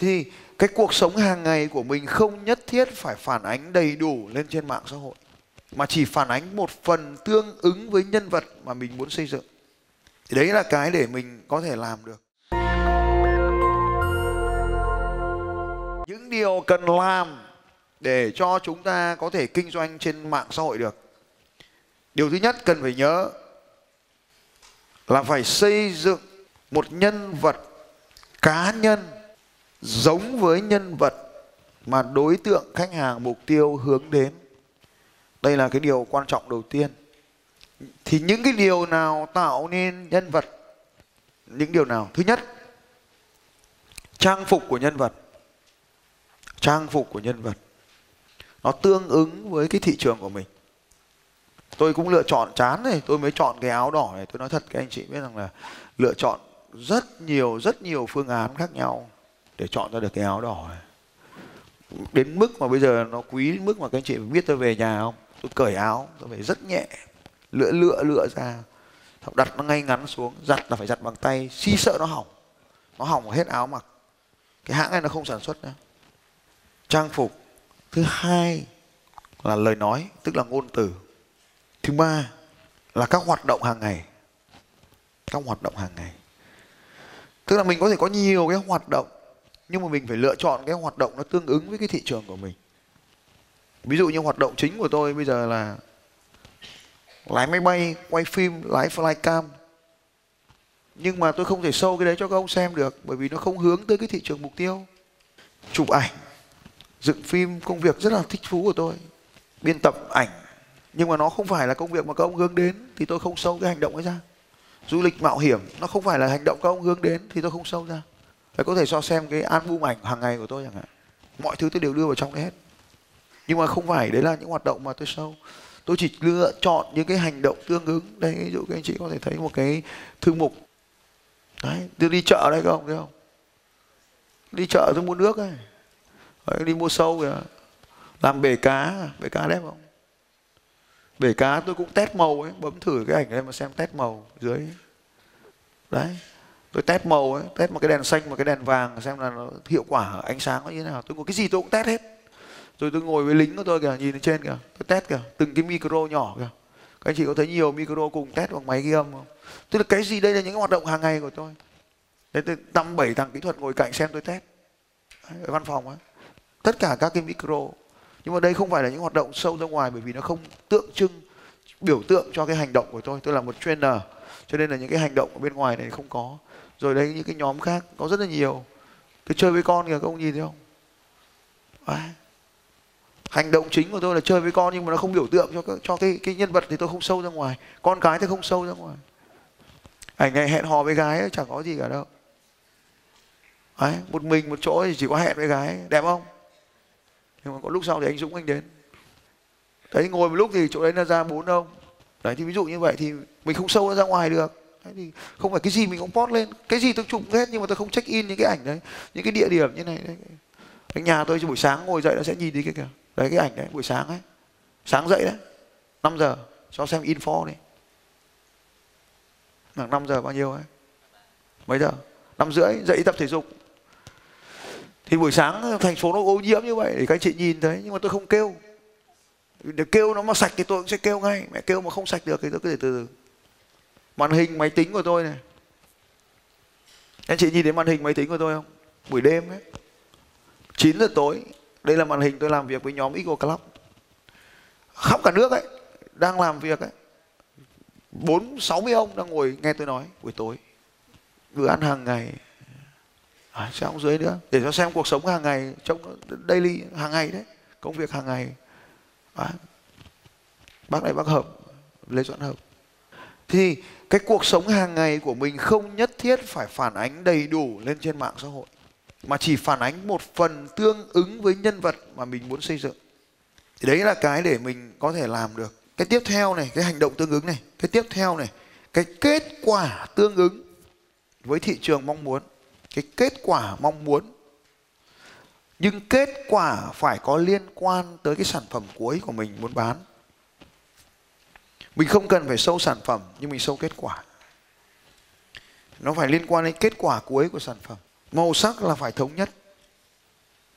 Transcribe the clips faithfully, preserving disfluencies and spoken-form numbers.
Thì cái cuộc sống hàng ngày của mình không nhất thiết phải phản ánh đầy đủ lên trên mạng xã hội, mà chỉ phản ánh một phần tương ứng với nhân vật mà mình muốn xây dựng. Thì đấy là cái để mình có thể làm được. Những điều cần làm để cho chúng ta có thể kinh doanh trên mạng xã hội được. Điều thứ nhất cần phải nhớ là phải xây dựng một nhân vật cá nhân giống với nhân vật mà đối tượng khách hàng mục tiêu hướng đến. Đây là cái điều quan trọng đầu tiên. Thì những cái điều nào tạo nên nhân vật? Những điều nào? Thứ nhất, trang phục của nhân vật. Trang phục của nhân vật nó tương ứng với cái thị trường của mình. Tôi cũng lựa chọn chán này, tôi mới chọn cái áo đỏ này. Tôi nói thật các anh chị biết rằng là lựa chọn rất nhiều, rất nhiều phương án khác nhau để chọn ra được cái áo đỏ này. Đến mức mà bây giờ nó quý đến mức mà các anh chị biết tôi về nhà không? Tôi cởi áo, tôi phải rất nhẹ, lựa lựa lựa ra, đặt nó ngay ngắn xuống, giặt là phải giặt bằng tay, si sợ nó hỏng. Nó hỏng hết áo mặc. Cái hãng này nó không sản xuất nữa. Trang phục. Thứ hai là lời nói, tức là ngôn từ. Thứ ba là các hoạt động hàng ngày. Các hoạt động hàng ngày. Tức là mình có thể có nhiều cái hoạt động, nhưng mà mình phải lựa chọn cái hoạt động nó tương ứng với cái thị trường của mình. Ví dụ như hoạt động chính của tôi bây giờ là lái máy bay, quay phim, lái flycam. Nhưng mà tôi không thể show cái đấy cho các ông xem được, bởi vì nó không hướng tới cái thị trường mục tiêu. Chụp ảnh, dựng phim, công việc rất là thích thú của tôi. Biên tập ảnh, nhưng mà nó không phải là công việc mà các ông hướng đến, thì tôi không show cái hành động ấy ra. Du lịch mạo hiểm, nó không phải là hành động các ông hướng đến, thì tôi không show ra. Phải có thể cho xem cái album ảnh hàng ngày của tôi chẳng hạn. Mọi thứ tôi đều đưa vào trong đấy hết. Nhưng mà không phải đấy là những hoạt động mà tôi show. Tôi chỉ lựa chọn những cái hành động tương ứng. Đây, ví dụ các anh chị có thể thấy một cái thư mục. Đấy, tôi đi chợ đây các ông thấy không? Đi chợ tôi mua nước ấy. Đấy, đi mua sâu kìa. Làm bể cá, bể cá đẹp không? Bể cá tôi cũng test màu ấy, bấm thử cái ảnh này mà xem test màu dưới. Đấy. Tôi test màu ấy, test một cái đèn xanh, một cái đèn vàng xem là nó hiệu quả ánh sáng nó như thế nào. Tôi có cái gì tôi cũng test hết. Rồi tôi ngồi với lính của tôi kìa, nhìn lên trên kìa, tôi test kìa, từng cái micro nhỏ kìa. Các anh chị có thấy nhiều micro cùng test bằng máy ghi âm không? Tức là cái gì, đây là những hoạt động hàng ngày của tôi. Đấy, tôi năm bảy thằng kỹ thuật ngồi cạnh xem tôi test. Đấy, ở văn phòng ấy. Tất cả các cái micro. Nhưng mà đây không phải là những hoạt động sâu ra ngoài, bởi vì nó không tượng trưng, biểu tượng cho cái hành động của tôi. Tôi là một trainer, cho nên là những cái hành động ở bên ngoài này không có. Rồi đây những cái nhóm khác có rất là nhiều. Tôi chơi với con kìa, các ông nhìn thấy không? Đấy. Hành động chính của tôi là chơi với con, nhưng mà nó không biểu tượng cho cho cái cái nhân vật thì tôi không sâu ra ngoài. Con cái tôi không sâu ra ngoài. Ảnh này hẹn hò với gái ấy, chẳng có gì cả đâu. Đấy, một mình một chỗ thì chỉ có hẹn với gái, đẹp không? Nhưng mà có lúc sau thì anh Dũng anh đến. Đấy, ngồi một lúc thì chỗ đấy là ra bốn ông. Đấy, thì ví dụ như vậy thì mình không sâu ra ngoài được. Đấy, thì không phải cái gì mình cũng post lên. Cái gì tôi chụp hết, nhưng mà tôi không check in những cái ảnh đấy, những cái địa điểm như này đấy. Anh nhà tôi buổi sáng ngồi dậy nó sẽ nhìn đi cái kìa. Đấy, cái ảnh đấy buổi sáng ấy, sáng dậy đấy, năm giờ cho xem info này. Khoảng năm giờ bao nhiêu ấy? Mấy giờ? Năm rưỡi dậy tập thể dục. Thì buổi sáng thành phố nó ô nhiễm như vậy để các anh chị nhìn thấy, nhưng mà tôi không kêu. Để kêu nó mà sạch thì tôi cũng sẽ kêu ngay. Mẹ kêu mà không sạch được thì tôi cứ để từ từ. Màn hình máy tính của tôi này. Anh chị nhìn thấy màn hình máy tính của tôi không? Buổi đêm ấy, chín giờ tối, đây là màn hình tôi làm việc với nhóm Eagle Club. Khắp cả nước ấy, đang làm việc ấy. Bốn, sáu mươi ông đang ngồi nghe tôi nói buổi tối. Bữa ăn hàng ngày. À, sao dưới nữa? Để cho xem cuộc sống hàng ngày, trong daily, hàng ngày đấy. Công việc hàng ngày. À, bác này bác Hợp, Lê Doãn Hợp. Thì cái cuộc sống hàng ngày của mình không nhất thiết phải phản ánh đầy đủ lên trên mạng xã hội, mà chỉ phản ánh một phần tương ứng với nhân vật mà mình muốn xây dựng. Thì đấy là cái để mình có thể làm được. Cái tiếp theo này, cái hành động tương ứng này. Cái tiếp theo này, cái kết quả tương ứng với thị trường mong muốn. Cái kết quả mong muốn. Nhưng kết quả phải có liên quan tới cái sản phẩm cuối của mình muốn bán. Mình không cần phải show sản phẩm, nhưng mình show kết quả. Nó phải liên quan đến kết quả cuối của sản phẩm. Màu sắc là phải thống nhất.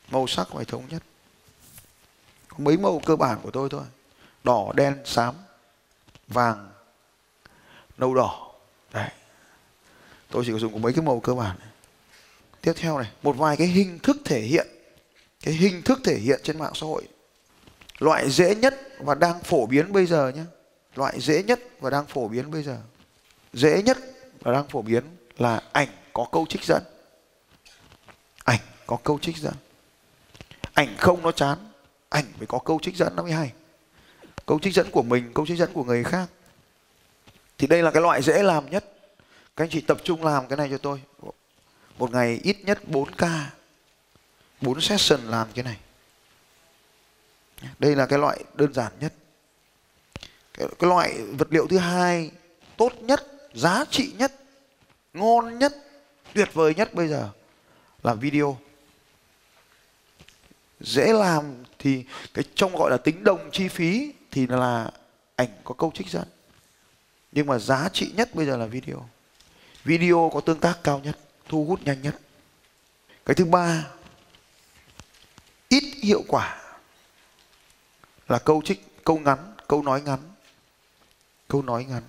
Màu sắc phải thống nhất. Có mấy màu cơ bản của tôi thôi. Đỏ, đen, xám, vàng, nâu đỏ. Đấy. Tôi chỉ có dùng có mấy cái màu cơ bản này. Tiếp theo này, một vài cái hình thức thể hiện. Cái hình thức thể hiện trên mạng xã hội. Loại dễ nhất và đang phổ biến bây giờ nhé. Loại dễ nhất và đang phổ biến bây giờ. Dễ nhất và đang phổ biến là ảnh có câu trích dẫn. Ảnh có câu trích dẫn. Ảnh không nó chán. Ảnh phải có câu trích dẫn nó mới hay. Câu trích dẫn của mình, câu trích dẫn của người khác. Thì đây là cái loại dễ làm nhất. Các anh chị tập trung làm cái này cho tôi. Một ngày ít nhất bốn ca, bốn session làm cái này. Đây là cái loại đơn giản nhất. Cái, cái loại vật liệu thứ hai tốt nhất, giá trị nhất, ngon nhất, tuyệt vời nhất bây giờ là video. Dễ làm thì cái trong gọi là tính đồng chi phí thì là ảnh có câu trích dẫn. Nhưng mà giá trị nhất bây giờ là video. Video có tương tác cao nhất, thu hút nhanh nhất. Cái thứ ba, ít hiệu quả là câu trích, câu ngắn, câu nói ngắn. Câu nói ngắn.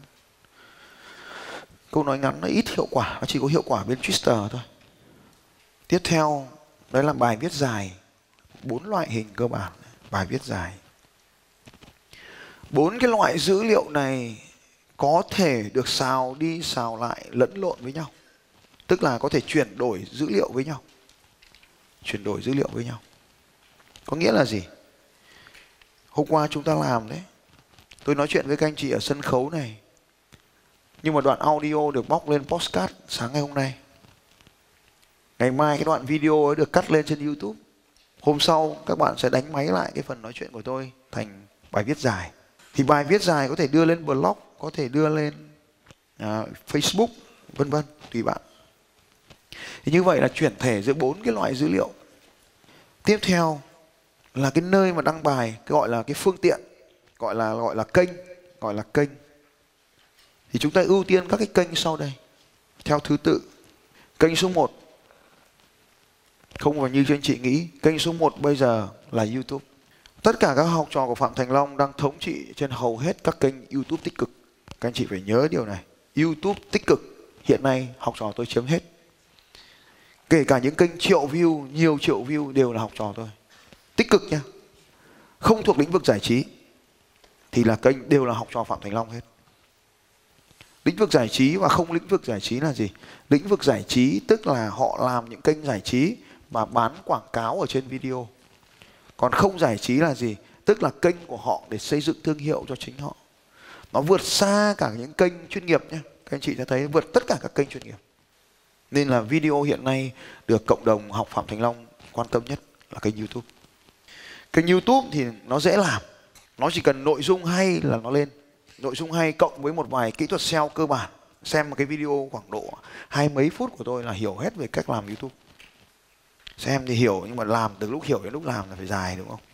Câu nói ngắn nó ít hiệu quả, nó chỉ có hiệu quả bên Twitter thôi. Tiếp theo, đấy là bài viết dài. Bốn loại hình cơ bản, bài viết dài. Bốn cái loại dữ liệu này có thể được xào đi xào lại lẫn lộn với nhau. Tức là có thể chuyển đổi dữ liệu với nhau. Chuyển đổi dữ liệu với nhau. Có nghĩa là gì? Hôm qua chúng ta làm đấy. Tôi nói chuyện với các anh chị ở sân khấu này. Nhưng mà đoạn audio được bóc lên podcast sáng ngày hôm nay. Ngày mai cái đoạn video ấy được cắt lên trên YouTube. Hôm sau các bạn sẽ đánh máy lại cái phần nói chuyện của tôi thành bài viết dài. Thì bài viết dài có thể đưa lên blog, có thể đưa lên à, Facebook, vân vân, tùy bạn. Thì như vậy là chuyển thể giữa bốn cái loại dữ liệu. Tiếp theo là cái nơi mà đăng bài, cái gọi là cái phương tiện, gọi là gọi là kênh, gọi là kênh. Thì chúng ta ưu tiên các cái kênh sau đây theo thứ tự. Kênh số một, không phải như anh chị nghĩ, kênh số một bây giờ là YouTube. Tất cả các học trò của Phạm Thành Long đang thống trị trên hầu hết các kênh YouTube tích cực. Các anh chị phải nhớ điều này. YouTube tích cực hiện nay học trò tôi chiếm hết. Kể cả những kênh triệu view, nhiều triệu view đều là học trò tôi. Tích cực nha. Không thuộc lĩnh vực giải trí thì là kênh đều là học trò Phạm Thành Long hết. Lĩnh vực giải trí và không lĩnh vực giải trí là gì? Lĩnh vực giải trí tức là họ làm những kênh giải trí và bán quảng cáo ở trên video. Còn không giải trí là gì? Tức là kênh của họ để xây dựng thương hiệu cho chính họ. Nó vượt xa cả những kênh chuyên nghiệp nhé. Các anh chị đã thấy vượt tất cả các kênh chuyên nghiệp. Nên là video hiện nay được cộng đồng học Phạm Thành Long quan tâm nhất là kênh YouTube. Kênh YouTube thì nó dễ làm. Nó chỉ cần nội dung hay là nó lên. Nội dung hay cộng với một vài kỹ thuật ét e o cơ bản. Xem một cái video khoảng độ hai mấy phút của tôi là hiểu hết về cách làm YouTube. Xem thì hiểu nhưng mà làm từ lúc hiểu đến lúc làm là phải dài đúng không?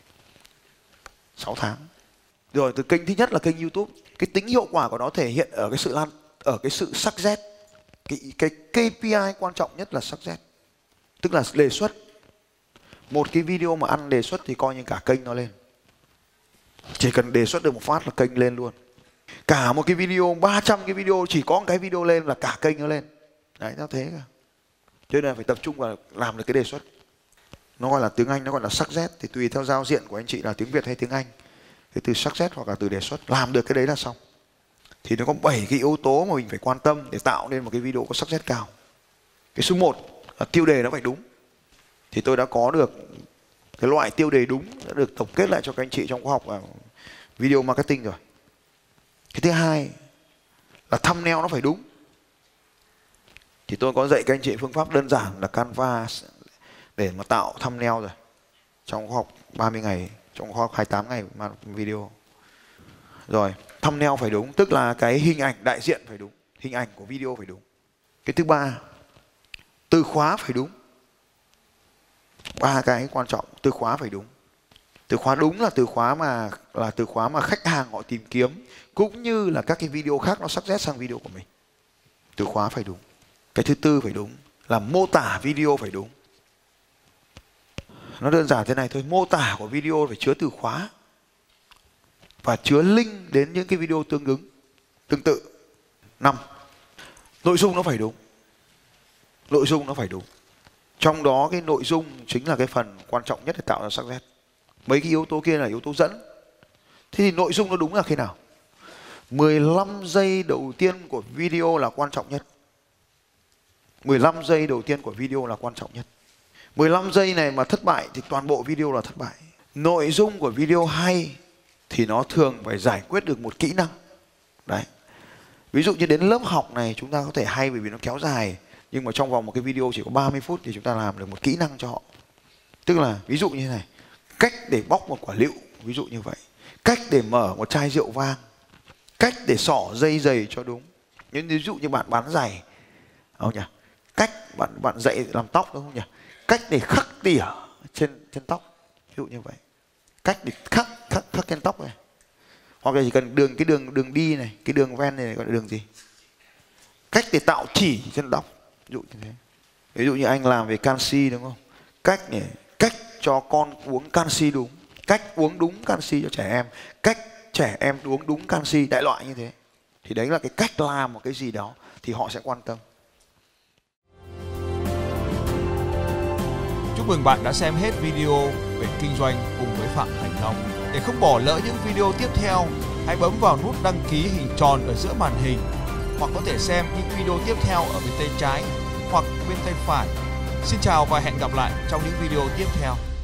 sáu tháng. Rồi từ kênh thứ nhất là kênh YouTube. Cái tính hiệu quả của nó thể hiện ở cái sự lan, ở cái sự success. Cái, cái ca pê i quan trọng nhất là success. Tức là đề xuất. Một cái video mà ăn đề xuất thì coi như cả kênh nó lên. Chỉ cần đề xuất được một phát là kênh lên luôn. Cả một cái video, ba trăm cái video, chỉ có một cái video lên là cả kênh nó lên. Đấy, nó thế cả. Cho nên là phải tập trung vào làm được cái đề xuất. Nó gọi là tiếng Anh, nó gọi là success. Thì tùy theo giao diện của anh chị là tiếng Việt hay tiếng Anh. Thì từ success hoặc là từ đề xuất. Làm được cái đấy là xong. Thì nó có bảy cái yếu tố mà mình phải quan tâm để tạo nên một cái video có success cao. Cái số một là tiêu đề nó phải đúng. Thì tôi đã có được cái loại tiêu đề đúng đã được tổng kết lại cho các anh chị trong khóa học video marketing rồi. Cái thứ hai là thumbnail nó phải đúng. Thì tôi có dạy các anh chị phương pháp đơn giản là Canva để mà tạo thumbnail rồi. Trong khóa học ba mươi ngày, trong khóa học hai mươi tám ngày video. Rồi, thumbnail phải đúng, tức là cái hình ảnh đại diện phải đúng, hình ảnh của video phải đúng. Cái thứ ba, từ khóa phải đúng. Ba cái quan trọng, từ khóa phải đúng. Từ khóa đúng là từ khóa mà là từ khóa mà khách hàng họ tìm kiếm, cũng như là các cái video khác nó suggest sang video của mình. Từ khóa phải đúng. Cái thứ tư phải đúng là mô tả video phải đúng. Nó đơn giản thế này thôi, mô tả của video phải chứa từ khóa và chứa link đến những cái video tương ứng, tương tự. Năm, nội dung nó phải đúng. Nội dung nó phải đúng. Trong đó cái nội dung chính là cái phần quan trọng nhất để tạo ra sắc nét. Mấy cái yếu tố kia là yếu tố dẫn. Thế thì nội dung nó đúng là khi nào? mười lăm giây đầu tiên của video là quan trọng nhất. mười lăm giây đầu tiên của video là quan trọng nhất. mười lăm giây này mà thất bại thì toàn bộ video là thất bại. Nội dung của video hay thì nó thường phải giải quyết được một kỹ năng. Đấy. Ví dụ như đến lớp học này chúng ta có thể hay bởi vì nó kéo dài, nhưng mà trong vòng một cái video chỉ có ba mươi phút thì chúng ta làm được một kỹ năng cho họ. Tức là ví dụ như thế này, cách để bóc một quả lựu, ví dụ như vậy. Cách để mở một chai rượu vang. Cách để xỏ dây giày cho đúng. Nhưng ví dụ như bạn bán giày, không nhỉ? Cách bạn bạn dạy làm tóc đúng không nhỉ? Cách để khắc tỉa trên trên tóc, ví dụ như vậy. Cách để khắc khắc khắc trên tóc này. Hoặc là chỉ cần đường cái đường đường đi này, cái đường ven này gọi là đường gì? Cách để tạo chỉ trên tóc, ví dụ như thế. Ví dụ như anh làm về canxi đúng không? Cách để cách cho con uống canxi đúng, cách uống đúng canxi cho trẻ em, cách trẻ em uống đúng canxi, đại loại như thế. Thì đấy là cái cách làm một cái gì đó thì họ sẽ quan tâm. Chúc mừng bạn đã xem hết video về kinh doanh cùng với Phạm Thành Long. Để không bỏ lỡ những video tiếp theo, hãy bấm vào nút đăng ký hình tròn ở giữa màn hình, hoặc có thể xem những video tiếp theo ở bên tay trái hoặc bên tay phải. Xin chào và hẹn gặp lại trong những video tiếp theo.